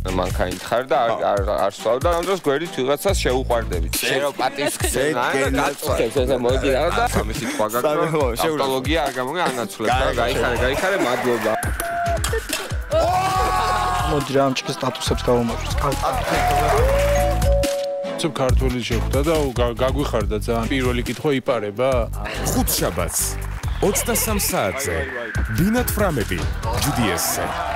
მანქანით ხარ და არ სვავ და ამ დროს გვერდით ვიღაცას შეუყვარდებით. შერო პატისხსენა და გაწუხებს ესე მოიდი რა და სამი სიტყვა გაქვს. ავტოლოგია არ გამოგე ანაცვლებს და გაიხარე მადლობა. მოდი რა ამ ჭიქის სტატუსებს გავუმოწმოთ. ცოტა ქართული შეხვდა და გაგვიხარდა ძალიან. პირველი კითხვა იპარება? ხუთშაბათს 23 საათზე ბინათ ფრამები GDS-ზე.